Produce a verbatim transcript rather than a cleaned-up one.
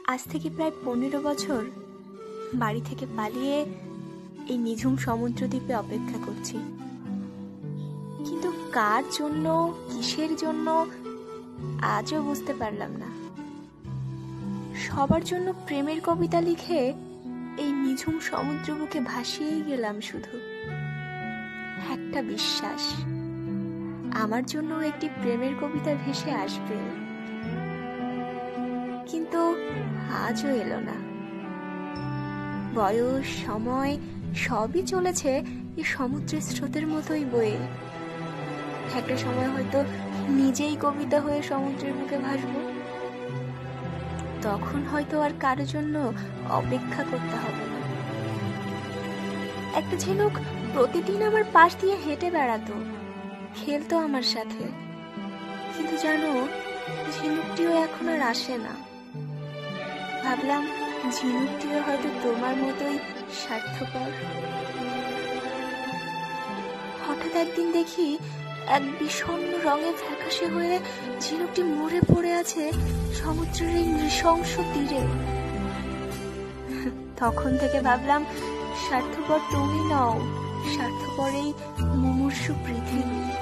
আজ থেকে প্রায় পনেরো বছর বাড়ি থেকে পালিয়ে এই নিঝুম সমুদ্র দ্বীপে অপেক্ষা করছি, কিন্তু কার জন্য, কিসের জন্য আজও বুঝতে পারলাম না। সবার জন্য প্রেমের কবিতা লিখে এই নিঝুম সমুদ্র বুকে ভাসিয়েই গেলাম, শুধু একটা বিশ্বাস আমার জন্য একটি প্রেমের কবিতা ভেসে আসবে, কিন্তু আজও এলো না। বয়স, সময় সবই চলেছে এই সমুদ্রের স্রোতের মতোই বয়ে। একটা সময় হয়তো নিজেই কবিতা হয়ে সমুদ্রের বুকে ভাসবো, তখন হয়তো আর কারোর জন্য অপেক্ষা করতে হবে না। একটা ঝিনুক প্রতিদিন আমার পাশ দিয়ে হেঁটে বেড়াতো, খেলতো আমার সাথে, কিন্তু জানো, ঝিনুকটিও এখন আর আসে না। ভাবলাম ঝিনুকটিও হয়তো তোমার মতোই স্বার্থপর। হঠাৎ একদিন দেখি এক বিষণ্ণ রঙে ফ্যাকাশে হয়ে ঝিনুকটি মরে পড়ে আছে সমুদ্রের এই নৃশংস তীরে। তখন থেকে ভাবলাম, স্বার্থপর তুমি নও, স্বার্থপর এই মুমূর্ষু পৃথিবী।